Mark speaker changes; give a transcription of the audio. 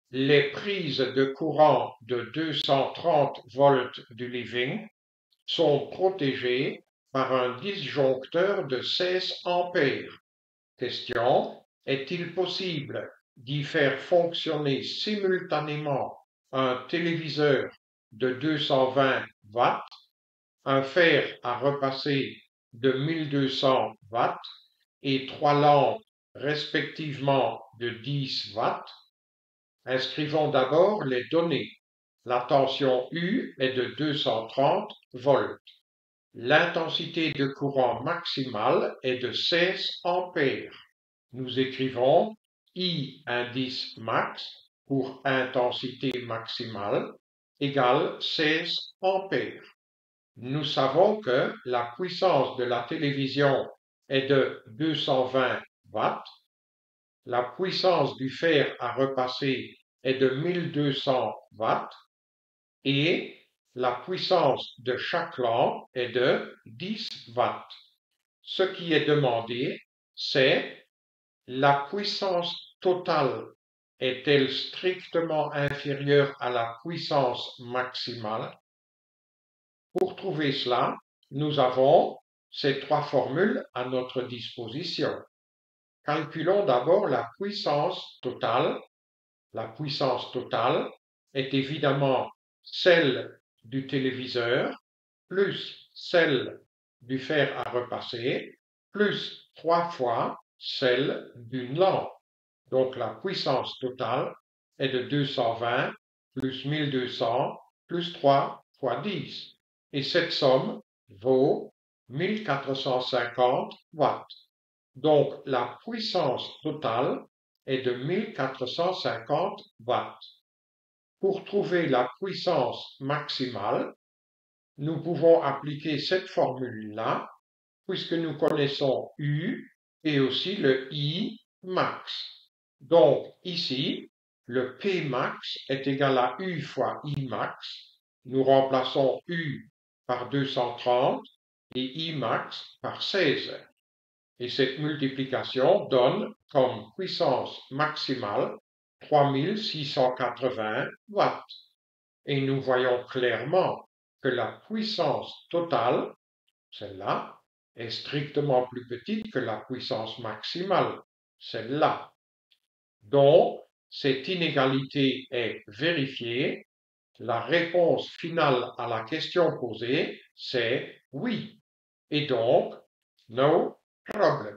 Speaker 1: Les prises de courant de 230 volts du living sont protégées par un disjoncteur de 16 ampères. Question: est-il possible d'y faire fonctionner simultanément un téléviseur de 220 watts, un fer à repasser de 1200 watts et trois lampes respectivement de 10 watts? Inscrivons d'abord les données. La tension U est de 230 volts. L'intensité de courant maximale est de 16 ampères. Nous écrivons I indice max pour intensité maximale égale 16 ampères. Nous savons que la puissance de la télévision est de 220 watts. La puissance du fer à repasser est de 1200 watts et la puissance de chaque lampe est de 10 watts. Ce qui est demandé, c'est la puissance totale est-elle strictement inférieure à la puissance maximale? Pour trouver cela, nous avons ces trois formules à notre disposition. Calculons d'abord la puissance totale. La puissance totale est évidemment celle du téléviseur plus celle du fer à repasser plus 3 fois celle d'une lampe. Donc la puissance totale est de 220 plus 1200 plus 3 fois 10. Et cette somme vaut 1450 watts. Donc la puissance totale est de 1450 watts. Pour trouver la puissance maximale, nous pouvons appliquer cette formule-là, puisque nous connaissons U et aussi le I max. Donc ici, le P max est égal à U fois I max. Nous remplaçons U par 230 et I max par 16. Et cette multiplication donne comme puissance maximale 3680 watts. Et nous voyons clairement que la puissance totale, celle-là, est strictement plus petite que la puissance maximale, celle-là. Donc, cette inégalité est vérifiée. La réponse finale à la question posée, c'est oui. Et donc, no problem.